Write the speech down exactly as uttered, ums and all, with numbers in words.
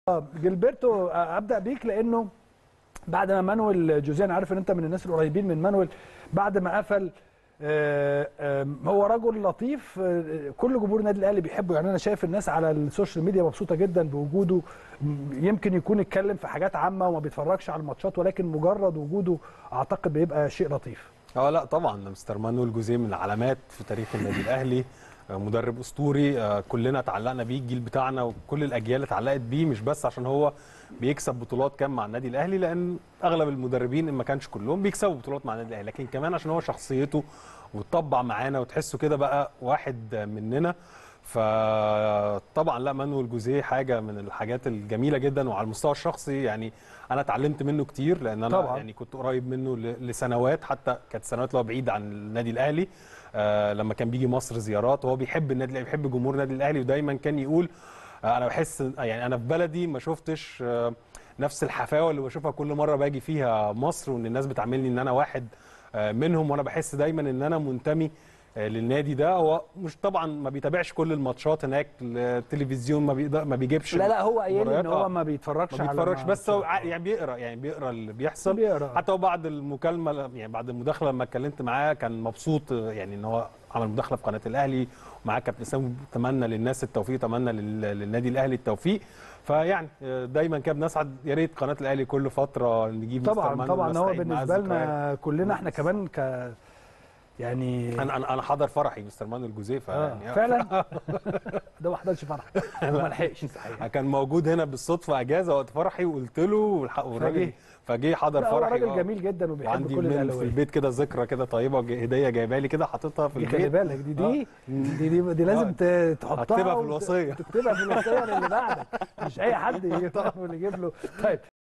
جilberto ابدا بيك لانه بعد ما مانويل جوزيه، انا عارف ان انت من الناس القريبين من مانويل، بعد ما قفل هو رجل لطيف، كل جمهور النادي الاهلي بيحبه. يعني انا شايف الناس على السوشيال ميديا مبسوطه جدا بوجوده، يمكن يكون اتكلم في حاجات عامه وما بيتفرجش على الماتشات، ولكن مجرد وجوده اعتقد بيبقى شيء لطيف. اه لا طبعا مستر مانويل جوزيه من العلامات في تاريخ النادي الاهلي، مدرب اسطوري كلنا اتعلقنا بيه، الجيل بتاعنا وكل الاجيال اتعلقت بيه، مش بس عشان هو بيكسب بطولات كام مع النادي الاهلي، لان اغلب المدربين ان ما كانش كلهم بيكسبوا بطولات مع النادي الاهلي، لكن كمان عشان هو شخصيته واتطبع معانا وتحسه كده بقى واحد مننا. فطبعا لا مانويل جوزيه حاجه من الحاجات الجميله جدا، وعلى المستوى الشخصي يعني انا اتعلمت منه كتير، لان انا طبعا. يعني كنت قريب منه لسنوات، حتى كانت سنوات اللي هو بعيد عن النادي الاهلي. آه لما كان بيجي مصر زيارات، وهو بيحب النادي الاهلي، بيحب جمهور النادي الاهلي، ودايما كان يقول آه انا بحس يعني انا في بلدي ما شفتش آه نفس الحفاوه اللي بشوفها كل مره باجي فيها مصر، وان الناس بتعاملني ان انا واحد آه منهم، وانا بحس دايما ان انا منتمي للنادي ده. هو مش طبعا ما بيتابعش كل الماتشات هناك، التلفزيون ما بيقدر ما بيجيبش. لا لا هو قايل ان هو ما بيتفرجش ما بيتفرجش على بس هو يعني بيقرا يعني بيقرا اللي بيحصل بيقرأ. حتى هو بعد المكالمه يعني بعد المداخله لما اتكلمت معاه كان مبسوط، يعني ان هو عمل مداخله في قناه الاهلي ومعاه كابتن اسامه، تمنى للناس التوفيق، تمنى للنادي الاهلي التوفيق. فيعني دايما كده بنسعد، يا ريت قناه الاهلي كل فتره نجيب طبعا طبعا هو بالنسبه لنا كلنا احنا كمان ك يعني انا انا انا حضر فرحي مستر مانويل جوزيه فيعني آه فعلا ده ما حضرش فرح ما لحقش صحيح، كان موجود هنا بالصدفه اجازه وقت فرحي وقلت له والراجل فجه حضر فرحي. هو راجل جميل جدا وبيحب كل الاهلاويه. في البيت كده ذكرى كده طيبه، هديه جايبها لي كده حاططها في البيت. خلي بالك دي دي دي, دي, دي لازم تحطها تكتبها في الوصيه، تكتبها في الوصيه اللي بعدك، مش اي حد يجيب له. طيب